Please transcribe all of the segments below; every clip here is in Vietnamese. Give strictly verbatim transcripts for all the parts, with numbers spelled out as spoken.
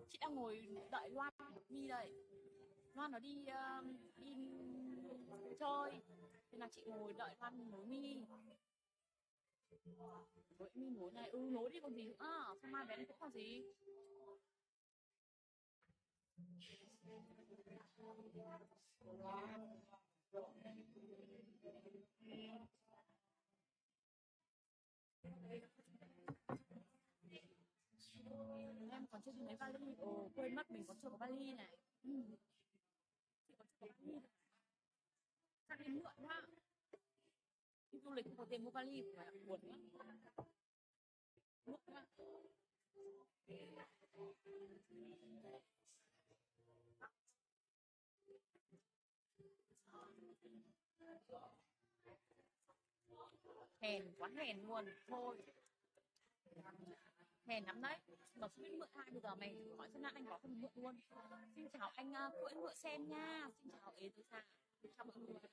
Chị đang ngồi đợi Loan Mi đây. Loan nó đi ờ, đi chơi, nên là chị ngồi đợi Loan nối Mi. Đợi Mi nối này, ừ nối đi còn gì nữa. Xong mai bé cũng còn gì. Em còn chưa đi lấy vali. Ồ quên mất mình còn chưa có vali này. Ừ. Chị còn chưa có vali này. Chắc đi mượn quá. Đi du lịch không có tiền mua vali phải buồn quá. Mượn quá. Hèn quá hèn luôn. Thôi hèn lắm đấy, nó không biết mượn ai, bây giờ mày thử hỏi xem anh có không mượn luôn. Xin chào anh uh, cưỡi ngựa sen nha, xin chào ế từ xa, chào mọi người.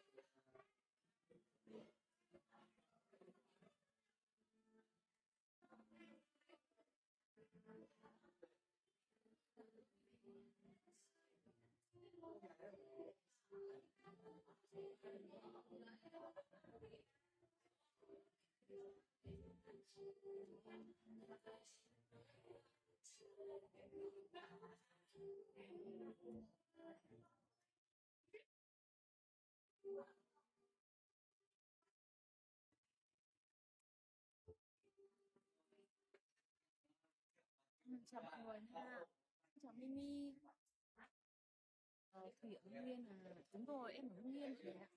Ừ, chào mọi người nha, chào Mimi. Ờ, Thủy ở Hưng Yên à, đúng rồi em ở Hưng Yên rồi đấy ạ.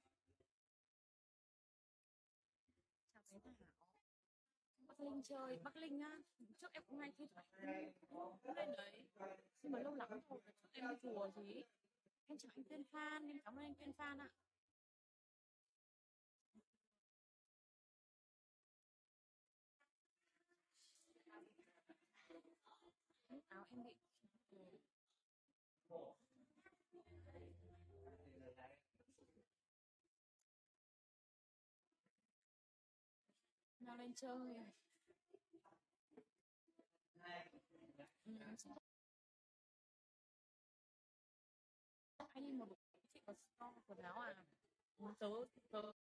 Chào bé Thảo. Bắc Linh chơi, Bắc Linh á, trước em cũng hay thi thoảng cũng lên đấy, nhưng mà lâu lắm rồi, trước em đi chùa gì. Em chào anh Tuyên Phan, em cảm ơn anh Tuyên Phan ạ. Áo em bị nào lên chơi. Ừ, hay đi một chị có store quần áo à? Ừ, tớ tớ